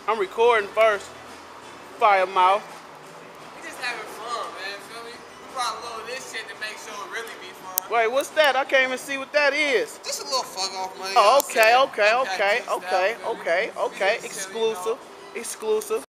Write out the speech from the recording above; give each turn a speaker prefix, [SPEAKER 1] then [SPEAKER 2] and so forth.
[SPEAKER 1] I'm recording first. Fire mouth.
[SPEAKER 2] We just having fun, man. Feel me? We brought a little of this shit to make sure it really be fun.
[SPEAKER 1] Wait, what's that? I can't even see what that is.
[SPEAKER 2] Just a little fuck off money.
[SPEAKER 1] Oh, okay. Exclusive.